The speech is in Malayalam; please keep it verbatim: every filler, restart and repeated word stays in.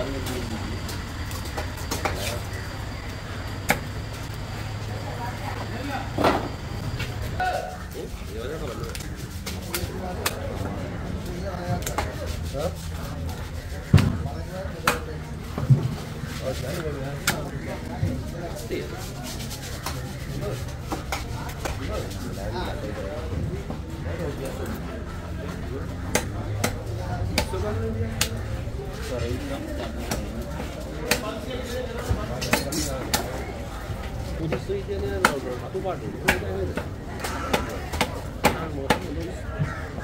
估计是一点点老多，他都把这个带回来，拿我他们东西。